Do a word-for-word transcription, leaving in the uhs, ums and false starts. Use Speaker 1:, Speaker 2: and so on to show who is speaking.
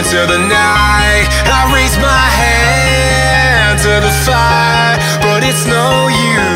Speaker 1: to the night. I raise my hand to the fire, but it's no use.